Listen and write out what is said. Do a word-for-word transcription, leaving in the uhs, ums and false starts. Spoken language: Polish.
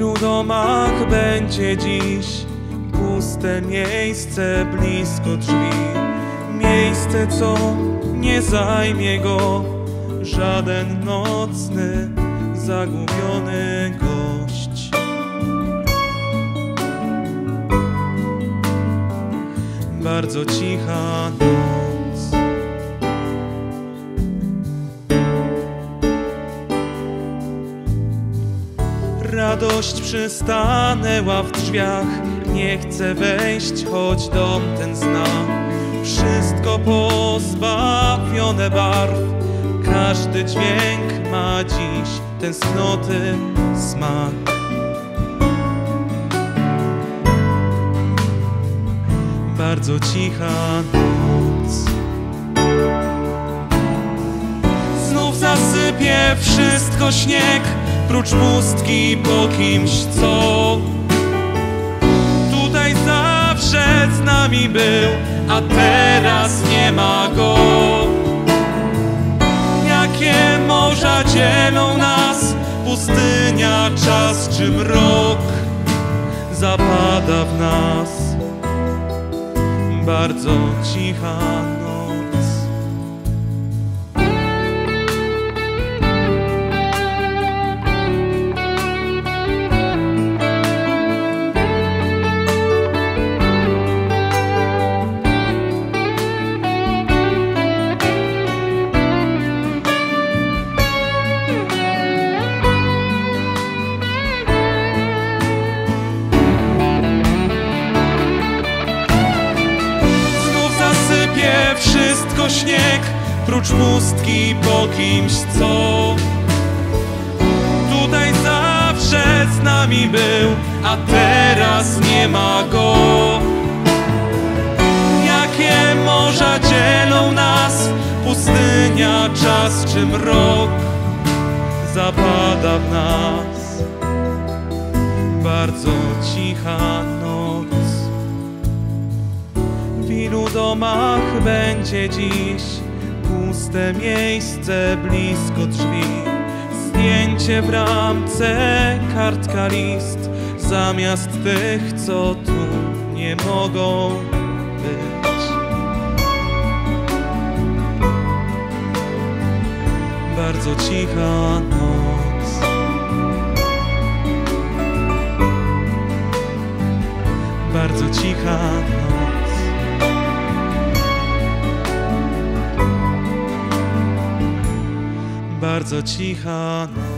ilu domach będzie dziś puste miejsce blisko drzwi, miejsce, co nie zajmie go żaden nocny, zagubiony gość. Bardzo cicha noc. Radość przystanęła w drzwiach, nie chce wejść, choć dom ten zna. Wszystko pozbawione barw, każdy dźwięk ma dziś tęsknoty smak. Bardzo cicha noc. Znów zasypie wszystko śnieg, prócz pustki po kimś, co tutaj zawsze z nami był, a teraz nie ma go. Jakie morza dzielą nas, pustynia, czas czy mrok zapada w nas. Bardzo cicha noc. Wszystko śnieg, prócz pustki po kimś, co tutaj zawsze z nami był, a teraz nie ma go. Jakie morza dzielą nas, pustynia, czas czy mrok zapada w nas. Bardzo cicha noc. W ilu domach będzie dziś puste miejsce blisko drzwi, zdjęcie w ramce, kartka, list, zamiast tych, co tu nie mogą być. Bardzo cicha noc. Bardzo cicha noc. Bardzo cicha noc.